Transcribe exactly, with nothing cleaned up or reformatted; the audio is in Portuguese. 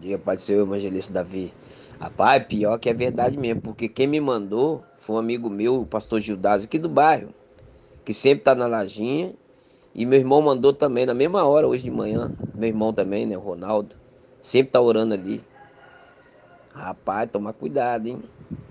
Dia, Pai do Senhor, evangelista Davi. Rapaz, pior que é verdade mesmo, porque quem me mandou foi um amigo meu, o pastor Gildásio, aqui do bairro, que sempre tá na lajinha. E meu irmão mandou também, na mesma hora, hoje de manhã. Meu irmão também, né, o Ronaldo. Sempre tá orando ali. Rapaz, toma cuidado, hein?